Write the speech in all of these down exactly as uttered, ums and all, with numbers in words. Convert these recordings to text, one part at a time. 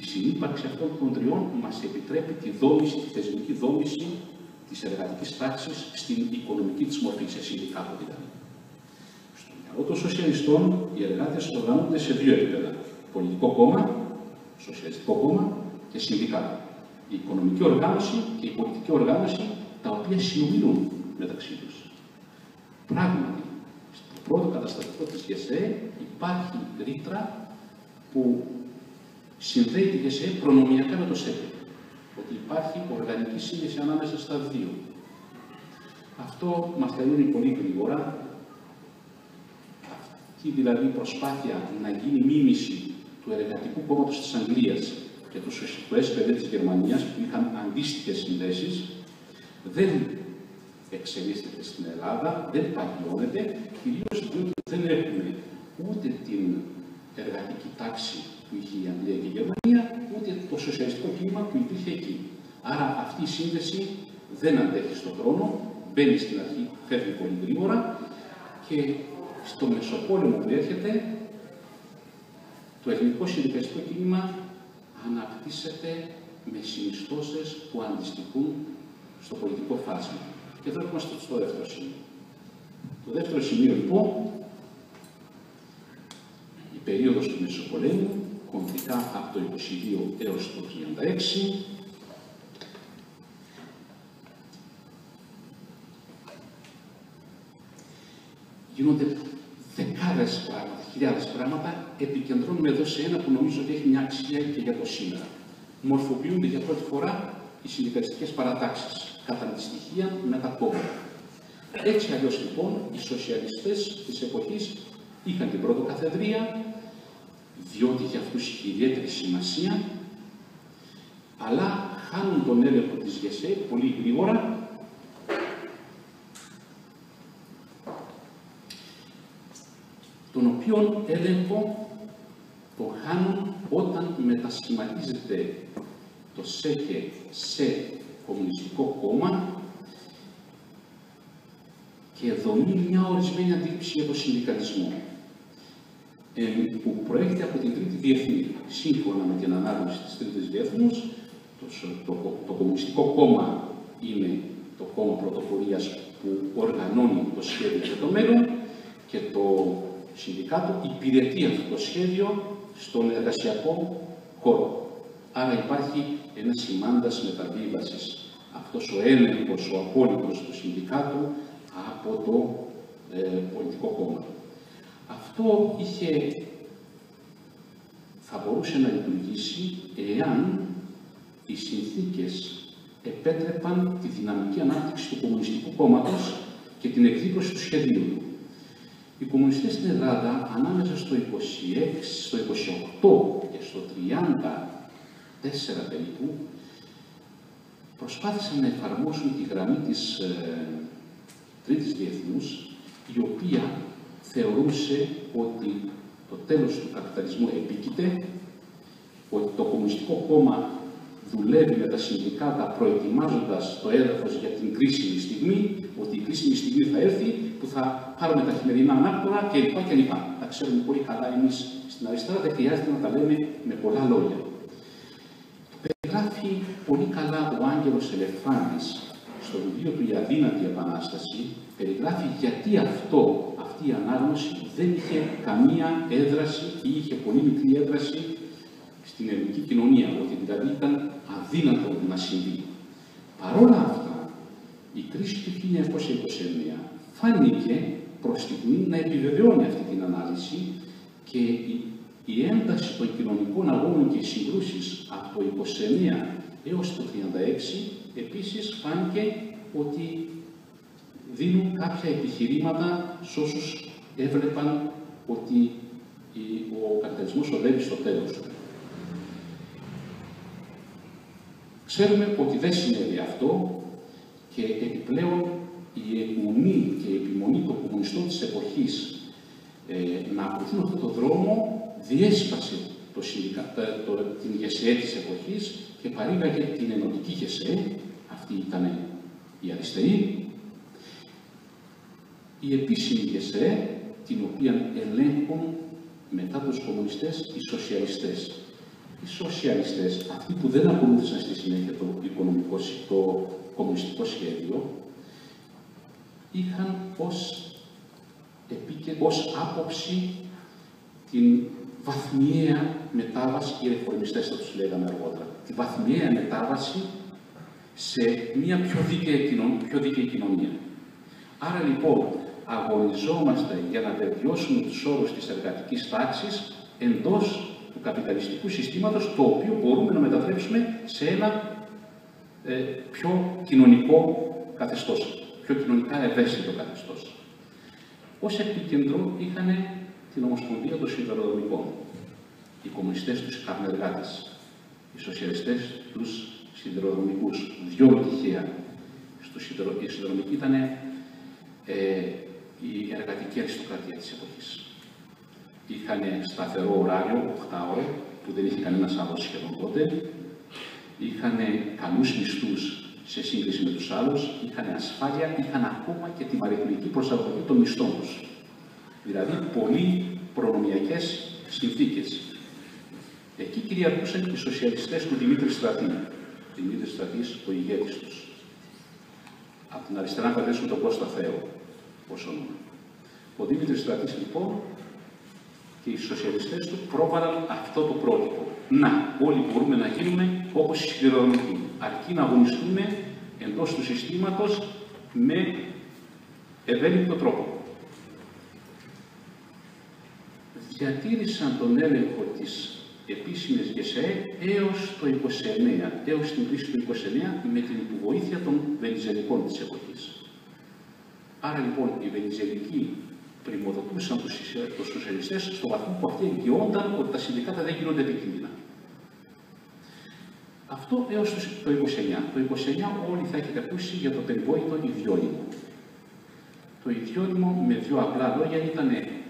Η συνύπαρξη αυτών των τριών μας επιτρέπει τη δόμηση, τη θεσμική δόμηση της εργατικής τάξης στην οικονομική της μορφή, σε συνδικάτο δηλαδή. Στο μυαλό των σοσιαλιστών, οι εργάτες οργανώνονται σε δύο επίπεδα. Πολιτικό κόμμα, σοσιαλιστικό κόμμα και συνδικάτο. Η οικονομική οργάνωση και η πολιτική οργάνωση, τα οποία συνομιλούν μεταξύ τους. Πράγματι, στο πρώτο καταστατικό της ΓΕΣΕ υπάρχει ρήτρα που συνδέει τη ΓΕΣΕ προνομιακά με το ΣΕΠΕ. Ότι υπάρχει οργανική σύνδεση ανάμεσα στα δύο. Αυτό μας τελειώνει πολύ γρήγορα. Αυτή δηλαδή η προσπάθεια να γίνει μίμηση του Εργατικού Κόμματος της Αγγλίας και του του ες πι ντι της Γερμανίας, που είχαν αντίστοιχες συνδέσεις, δεν εξελίσσεται στην Ελλάδα, δεν παγιώνεται, κυρίως διότι δεν έχουμε ούτε την εργατική τάξη που είχε η Αγγλία και η Γερμανία, ούτε το σοσιαλιστικό κίνημα που υπήρχε εκεί. Άρα αυτή η σύνδεση δεν αντέχει στον χρόνο, μπαίνει στην αρχή, φεύγει πολύ γρήγορα και στο Μεσοπόλεμο που έρχεται, το ελληνικό συνδικαλιστικό κίνημα αναπτύσσεται με συνιστώσεις που αντιστοιχούν στο πολιτικό φάσμα. Και εδώ είμαστε στο δεύτερο σημείο. Το δεύτερο σημείο, λοιπόν, η περίοδος του Μεσοπολέμου, κομβικά από το είκοσι δύο έως το τριάντα έξι, γίνονται δεκάδες πράγματα, χιλιάδες πράγματα, επικεντρώνουμε εδώ σε ένα που νομίζω ότι έχει μια αξία και για το σήμερα. Μορφοποιούνται για πρώτη φορά οι συνδικαλιστικές παρατάξεις, κατά τη στοιχεία με τα κόμματα. Έτσι αλλιώς λοιπόν οι σοσιαλιστές της εποχής είχαν την πρωτοκαθεδρία, διότι για αυτούς είχε ιδιαίτερη σημασία, αλλά χάνουν τον έλεγχο της ΓΕΣΕ πολύ γρήγορα, τον οποίον έλεγχο το χάνουν όταν μετασχηματίζεται το ΣΕΚΕ σε κομμουνιστικό κόμμα και δομεί μια ορισμένη αντίληψη για τον συνδικαλισμό, ε, που προέρχεται από την Τρίτη Διεθνή. Σύμφωνα με την ανάγνωση της Τρίτης Διεθνούς, το, το, το Κομμουνιστικό Κόμμα είναι το κόμμα πρωτοπορίας που οργανώνει το σχέδιο για το μέλλον και το συνδικάτο υπηρετεί αυτό το σχέδιο στον εργασιακό χώρο. Άρα υπάρχει ένα σημάντας μεταβίβασης, αυτός ο έλεγχος, ο απόλυτος του συνδικάτου από το ε, πολιτικό κόμμα. Αυτό είχε, θα μπορούσε να λειτουργήσει εάν οι συνθήκες επέτρεπαν τη δυναμική ανάπτυξη του Κομμουνιστικού Κόμματος και την εκδήλωση του σχεδίου του. Οι κομμουνιστές στην Ελλάδα, ανάμεσα στο είκοσι έξι, στο είκοσι οκτώ και στο τριάντα τέσσερα περίπου, προσπάθησαν να εφαρμόσουν τη γραμμή της ε, Τρίτης Διεθνούς, η οποία θεωρούσε ότι το τέλος του καπιταλισμού επίκειται, ότι το Κομμουνιστικό Κόμμα δουλεύει με τα συνδικάτα προετοιμάζοντας το έδαφος για την κρίσιμη στιγμή, ότι η κρίσιμη στιγμή θα έρθει, που θα πάρουμε τα χειμερινά ανάκτορα κλπ. κλπ. Τα ξέρουμε πολύ καλά εμείς στην αριστερά, δεν χρειάζεται να τα λέμε με πολλά λόγια. Το περιγράφει πολύ καλά ο Άγγελος Ελεφάντης στο βιβλίο του «Η Αδύνατη Επανάσταση», περιγράφει γιατί αυτό, αυτή η ανάγνωση δεν είχε καμία έδραση ή είχε πολύ μικρή έδραση στην ελληνική κοινωνία, ότι δηλαδή ήταν αδύνατο να συμβεί. Παρόλα αυτά, η κρίση του χίλια εννιακόσια είκοσι εννέα φάνηκε προς στιγμή να επιβεβαιώνει αυτή την ανάλυση και η, η ένταση των κοινωνικών αγώνων και οι συγκρούσεις από το είκοσι εννέα έως το τριάντα έξι επίσης φάνηκε ότι δίνουν κάποια επιχειρήματα σε όσους έβλεπαν ότι ο καπιταλισμός οδεύει στο τέλος του. Ξέρουμε ότι δεν συνέβη αυτό και επιπλέον η αιμονή και η επιμονή των κομμουνιστών της εποχής ε, να ακολουθούν αυτόν τον δρόμο διέσπασε το συνδικα... το... την ΓΕΣΕ της εποχής και παρήγαγε την ενωτική ΓΕΣΕ, αυτή ήταν η αριστερή, η επίσημη οι σοσιαλιστές, αυτοί που δεν ακολούθησαν στη συνέχεια το, οικονομικό, το κομμουνιστικό σχέδιο, είχαν ως, επίκαι, ως άποψη την βαθμιαία μετάβαση, οι ρεφορμιστές θα τους λέγαμε αργότερα, τη βαθμιαία μετάβαση σε μια πιο δίκαιη κοινωνία. Πιο δίκαιη κοινωνία. Άρα λοιπόν, αγωνιζόμαστε για να βελτιώσουμε τους όρους της εργατικής τάξης εντός του καπιταλιστικού συστήματος, το οποίο μπορούμε να μετατρέψουμε σε ένα ε, πιο κοινωνικό καθεστώς, πιο κοινωνικά ευαίσθητο καθεστώς. Ως επίκεντρο είχαν την Ομοσπονδία των Σιδηροδρομικών, οι κομμουνιστές τους καπνεργάτες, οι σοσιαλιστές τους σιδηροδρομικούς, δυο τυχαία. Οι σιδηροδρομικοί ήταν ε, η εργατική αριστοκρατία της εποχής. Είχαν σταθερό ωράριο, οκτάωρο, που δεν είχε κανένας άλλος σχεδόν τότε. Είχαν καλούς μισθούς σε σύγκριση με τους άλλους, είχαν ασφάλεια, είχαν ακόμα και τη αριθμητική προσαρμογή των μισθών τους. Δηλαδή, πολύ προνομιακές συνθήκες. Εκεί κυριαρχούσαν οι σοσιαλιστές του Δημήτρη Στρατή. Δημήτρη Στρατής, ο ηγέτης τους. Από την αριστερά θα βρίσκουν τον Κώστα Θέο, ως όνομα. Ο Δημήτρης Στρατής, λοιπόν, και οι σοσιαλιστές του πρόβαλαν αυτό το πρότυπο. Να, όλοι μπορούμε να γίνουμε όπως οι σιδηροδρομικοί, αρκεί να αγωνιστούμε εντός του συστήματος με ευέλικτο τρόπο. Διατήρησαν τον έλεγχο της επίσημης ΓΕΣΕ έως το είκοσι εννέα, έως την κρίση του είκοσι εννέα, με την υποβοήθεια των βενιζελικών της εποχής. Άρα λοιπόν οι βενιζελικοί πρημοδοτούσαν τους σοσιαλιστές στο βαθμό που αυτοί εγγυόνταν ότι τα συνδικάτα δεν γίνονται επικίνδυνα. Αυτό έως το είκοσι εννέα. Το είκοσι εννέα όλοι θα έχετε ακούσει για το περιβόητο ιδιώνυμο. Το ιδιώνυμο με δύο απλά λόγια ήταν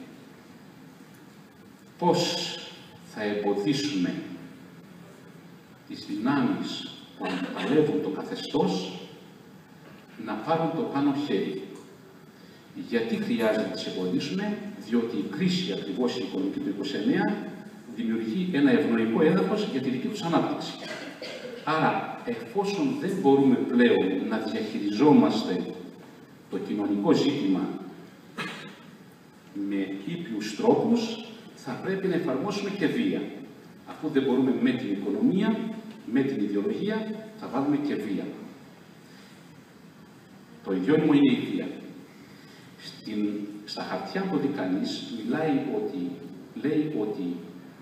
πώς θα εμποδίσουμε τις δυνάμεις που παλεύουν το καθεστώς να πάρουν το πάνω χέρι. Γιατί χρειάζεται να τις εμποδίσουμε, διότι η κρίση ακριβώς η οικονομική του είκοσι εννέα δημιουργεί ένα ευνοϊκό έδαφος για τη δική τους ανάπτυξη. Άρα, εφόσον δεν μπορούμε πλέον να διαχειριζόμαστε το κοινωνικό ζήτημα με ήπιους τρόπους, θα πρέπει να εφαρμόσουμε και βία. Αφού δεν μπορούμε με την οικονομία, με την ιδεολογία, θα βάλουμε και βία. Το ιδιώνυμο είναι η βία. Στην, στα χαρτιά που δει κανείς, μιλάει ότι, λέει ότι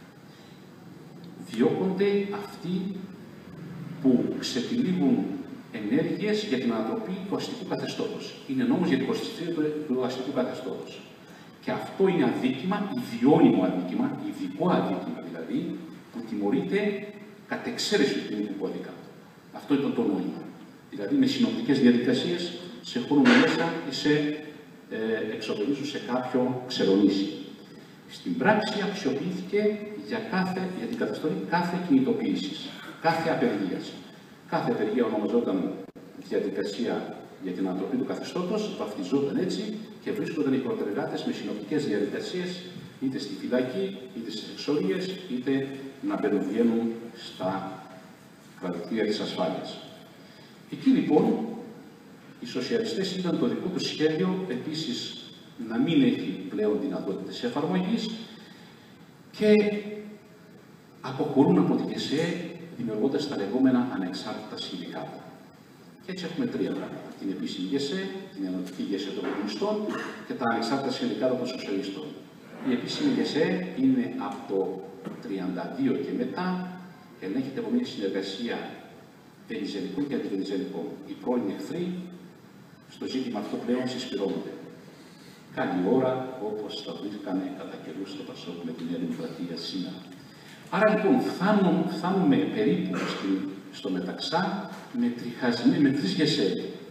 διώκονται αυτοί που ξετυλίγουν ενέργειες για την ανατροπή του αστικού καθεστώτος. Είναι νόμος για την προστασία του αστικού καθεστώτος. Και αυτό είναι αδίκημα, ιδιώνυμο αδίκημα, ειδικό αδίκημα δηλαδή, που τιμωρείται κατ' εξαίρεση του ποινικού κώδικα. Αυτό ήταν το νόημα. Δηλαδή με συνοπτικές διαδικασίες σε χωρούν μέσα ή σε ε, εξοπλίζουν σε κάποιο ξερονήσι. Στην πράξη αξιοποιήθηκε για, κάθε, για την καταστολή κάθε κινητοποίησης, κάθε απεργίας. Κάθε απεργία ονομαζόταν διαδικασία για την ανατροπή του καθεστώτος, βαφτιζόταν έτσι και βρίσκονταν οι προτεργάτες με συνοπτικές διαδικασίες, είτε στη φυλακή, είτε στις εξορίες, είτε να μπαινοβγαίνουν στα κρατητήρια της ασφάλειας. Εκεί λοιπόν οι σοσιαλιστές ήταν το δικό τους σχέδιο επίσης να μην έχει πλέον δυνατότητες εφαρμογής και αποχωρούν από τη ΓΕΣΕ δημιουργώντας τα λεγόμενα ανεξάρτητα συνδικάτα. Και έτσι έχουμε τρία πράγματα. Την επίσημη ΓΕΣΕ, την ενωτική ΓΕΣΕ των κομμουνιστών και τα ανεξάρτητα συνδικάτα των σοσιαλιστών. Η επίσημη ΓΕΣΕ είναι από το τριάντα δύο και μετά, ελέγχεται από μια συνεργασία βενιζελικών και αντιβενιζελικών. Οι πρώην εχθροί στο ζήτημα αυτό πλέον συσπηρώνονται. Καλή ώρα, όπως τα βρίσκανε κατά καιρούς στο Πασόκ με την Νέα Δημοκρατία σήμερα. Άρα λοιπόν φτάνουμε, φτάνουμε περίπου στην, στο Μεταξά με, τριχασμέ, με τρεις ΓΕΣΕ,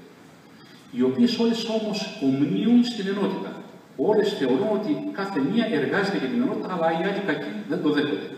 οι οποίες όλες όμως ομνίουν στην ενότητα. Όλες θεωρούν ότι κάθε μία εργάζεται για την ενότητα, αλλά οι άλλοι κακοί δεν το δέχονται.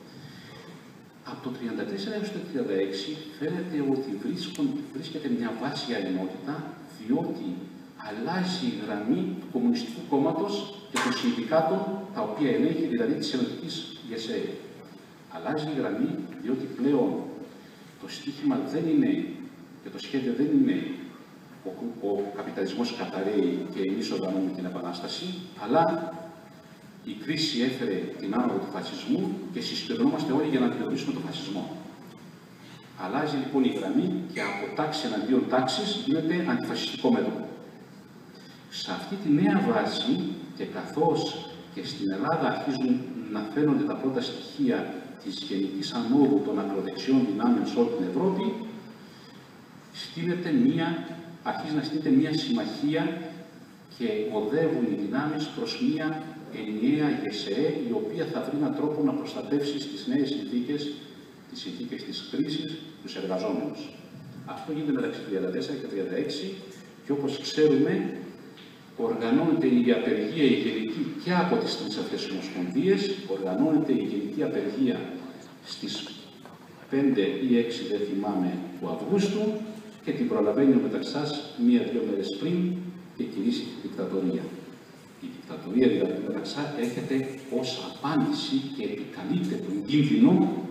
Από το τριάντα τέσσερα έως το τριάντα έξι φαίνεται ότι βρίσκον, βρίσκεται μια βάσια ενότητα, διότι αλλάζει η γραμμή του Κομμουνιστικού Κόμματος και των συνδικάτων, τα οποία ελέγχει δηλαδή της ενωτικής ΓΕΣΕ. Αλλάζει η γραμμή, διότι πλέον το στίχημα δεν είναι και το σχέδιο δεν είναι ο, ο καπιταλισμός καταραίει και εμείς οργανώνουμε την Επανάσταση, αλλά η κρίση έφερε την άνοδο του φασισμού και συσπηρωνόμαστε όλοι για να αντιμετωπίσουμε τον φασισμό. Αλλάζει λοιπόν η γραμμή και από τάξη εναντίον τάξης γίνεται αντιφασιστικό μέτωπο. Σε αυτή τη νέα βάση και καθώς και στην Ελλάδα αρχίζουν να φαίνονται τα πρώτα στοιχεία της γενικής ανόδου των ακροδεξιών δυνάμεων σε όλη την Ευρώπη, στείνεται μία, αρχίζει να στείνεται μία συμμαχία και οδεύουν οι δυνάμεις προς μία ενιαία ΓΕΣΕΕ, η οποία θα βρει έναν τρόπο να προστατεύσει στις νέες συνθήκες, τις συνθήκες της κρίσης, τους εργαζόμενους. Αυτό γίνεται μεταξύ του χίλια εννιακόσια τριάντα τέσσερα και χίλια εννιακόσια τριάντα έξι και όπως ξέρουμε, οργανώνεται η απεργία η γενική και από τις τρεις αυτές ομοσπονδίες, οργανώνεται η γενική απεργία στις πέντε ή έξι, δεν θυμάμαι, του Αυγούστου και την προλαβαίνει ο Μεταξάς μία-δύο μέρες πριν και κηρύσσει τη δικτατορία. Η δικτατορία δηλαδή του Μεταξά έρχεται ως απάντηση και επικαλείται τον κίνδυνο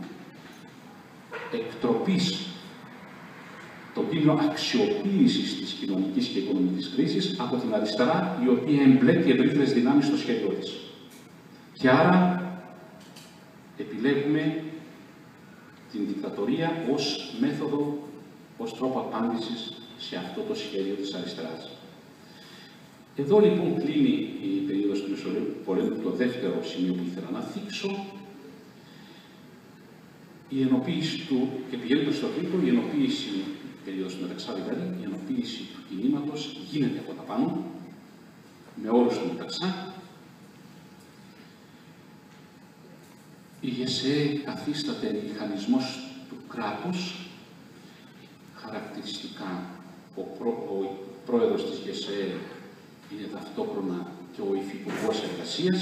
εκτροπής, τον κίνδυνο αξιοποίησης της κοινωνικής και οικονομικής κρίσης από την αριστερά, η οποία εμπλέκει ευρύτερες δυνάμεις στο σχέδιό της. Και άρα επιλέγουμε την δικτατορία ως μέθοδο, ως τρόπο απάντησης σε αυτό το σχέδιο της αριστεράς. Εδώ λοιπόν κλείνει η περίοδος του Μεσοπολέμου, το δεύτερο σημείο που ήθελα να θίξω. Η ενοποίηση του, και πηγαίνει προς το τρίτο, η ενοποίηση, η περίοδος του Μεταξά δηλαδή, η ενοποίηση του κινήματος γίνεται από τα πάνω, με όρους του Μεταξά. Η ΓΕΣΕΕ καθίσταται μηχανισμός του κράτους, χαρακτηριστικά ο, πρό, ο πρόεδρος της ΓΕΣΕΕ είναι ταυτόχρονα και ο Υφυπουργός Εργασίας.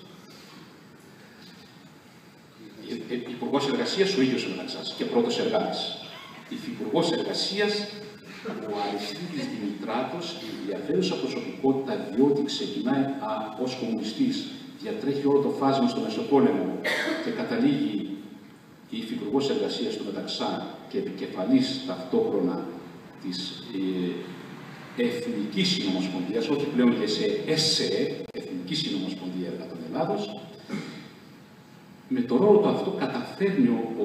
Υπουργός Εργασίας ο ίδιος ο Μεταξάς και πρώτος εργάτης. Υφυπουργός Εργασίας ο Αριστίδης Δημητράτος, ενδιαφέρουσα προσωπικότητα, διότι ξεκινάει ως κομμουνιστής, διατρέχει όλο το φάσμα στο Μεσοπόλεμο και καταλήγει η Υφυπουργός Εργασίας του Μεταξά και επικεφαλής ταυτόχρονα της ε, Εθνικής Συνομοσπονδίας, όχι πλέον και σε ΕΣΕΕ, Εθνική Συνομοσπονδία Εργατών Ελλάδος. Με το ρόλο του αυτό καταφέρνει ο, ο,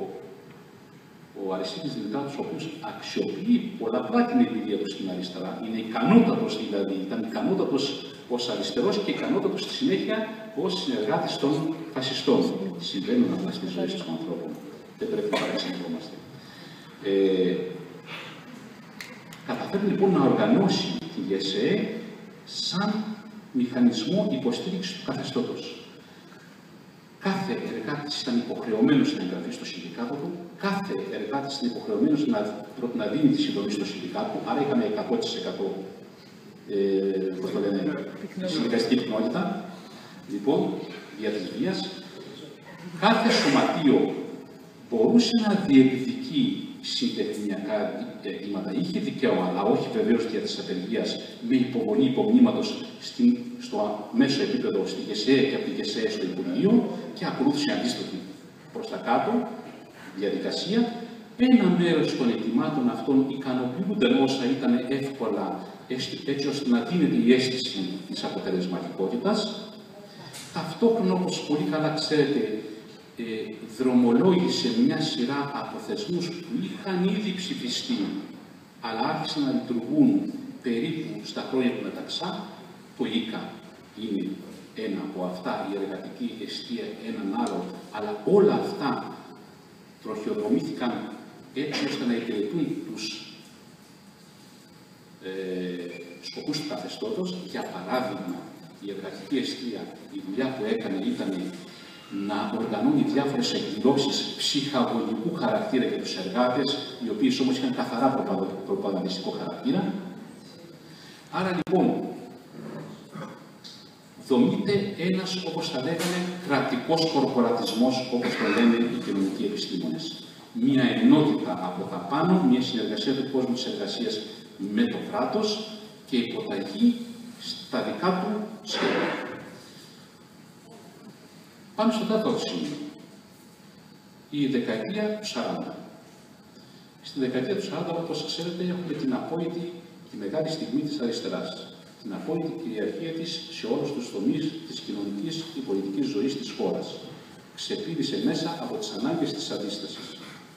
ο Αριστίδης Δημητράτος, ο οποίος αξιοποιεί πολλαπλά την εμπειρία του στην αριστερά. Είναι ικανότατος δηλαδή, ήταν ικανότατος ως αριστερός και ικανότατος στη συνέχεια ως συνεργάτης των φασιστών. Συμβαίνουν αυτά στη ζωή των ανθρώπων. Δεν πρέπει να παρεξηγούμαστε. Ε, καταφέρνει λοιπόν να οργανώσει τη ΓΕΣΕΕ σαν μηχανισμό υποστήριξης του καθεστώτος. Κάθε εργάτης ήταν υποχρεωμένος να εγγραφεί στο συνδικάτο του, κάθε εργάτης ήταν υποχρεωμένος να, να δίνει τη συνδρομή στο συνδικάτο του, άρα είχαμε εκατό τοις εκατό ε, πώς το λένε, συνδικαστική πυκνότητα, λοιπόν, δια της βίας. Κάθε σωματείο μπορούσε να διεκδικεί συντεχνιακά αιτήματα, είχε δικαίωμα, αλλά όχι βεβαίως δια της απεργίας, με υποβολή υπομνήματος στο μέσο επίπεδο στη ΓΕΣΕΕ και από τη ΓΕΣΕΕ στο Υπουργείο και ακολούθησε αντίστοιχη προς τα κάτω διαδικασία. Ένα μέρος των αιτημάτων αυτών ικανοποιούνταν όσα ήταν εύκολα, έτσι ώστε να δίνεται η αίσθηση της αποτελεσματικότητας. Ταυτόχρονα, όπως πολύ καλά ξέρετε, ε, δρομολόγησε μια σειρά από θεσμούς που είχαν ήδη ψηφιστεί, αλλά άρχισαν να λειτουργούν περίπου στα χρόνια του Μεταξά. Το ΙΚΑ είναι ένα από αυτά, η εργατική εστία έναν άλλο, αλλά όλα αυτά τροχιοδρομήθηκαν έτσι ώστε να υπηρετούν τους ε, σκοπούς του καθεστώτος. Για παράδειγμα, η εργατική εστία, η δουλειά που έκανε ήταν να οργανώνει διάφορες εκδηλώσεις ψυχαγωγικού χαρακτήρα για τους εργάτες, οι οποίες όμως είχαν καθαρά προπαγανδιστικό χαρακτήρα. Άρα λοιπόν, δομείται ένας, όπως θα λέγαμε, κρατικός κορπορατισμός, όπως το λένε οι κοινωνικοί επιστήμονες. Μία ενότητα από τα πάνω, μία συνεργασία του κόσμου της εργασίας με το κράτος και υποταγή στα δικά του σχέδια. Πάμε στο τέταρτο σημείο. η δεκαετία του σαράντα. Στη δεκαετία του σαράντα, όπως ξέρετε, έχουμε την απόλυτη, τη μεγάλη στιγμή της αριστεράς. Την απόλυτη κυριαρχία της σε όλους τους τομείς της κοινωνικής και πολιτικής ζωής της χώρας. Ξεπήδησε μέσα από τις ανάγκες της αντίστασης.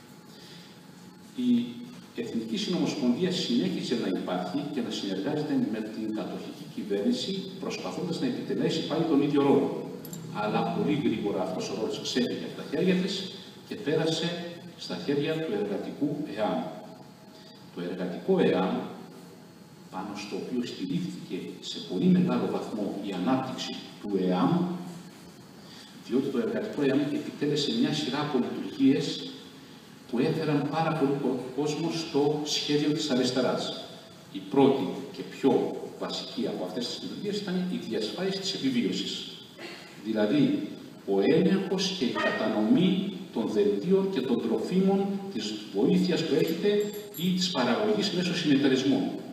Η Εθνική Συνομοσπονδία συνέχισε να υπάρχει και να συνεργάζεται με την κατοχική κυβέρνηση, προσπαθώντας να επιτελέσει πάλι τον ίδιο ρόλο. Αλλά πολύ γρήγορα αυτός ο ρόλος ξέφυγε από τα χέρια της και πέρασε στα χέρια του εργατικού ΕΑΜ. Το εργατικό ΕΑΜ, πάνω στο οποίο στηρίχθηκε σε πολύ μεγάλο βαθμό η ανάπτυξη του ΕΑΜ, διότι το εργατικό ΕΑΜ επιτέλεσε μια σειρά από λειτουργίες που έφεραν πάρα πολύ κόσμο στο σχέδιο της αριστεράς. Η πρώτη και πιο βασική από αυτές τις λειτουργίες ήταν η διασφάλιση της επιβίωσης. Δηλαδή, ο έλεγχος και η κατανομή των δελτίων και των τροφίμων, της βοήθειας που έχετε ή της παραγωγής μέσω συνεταιρισμών.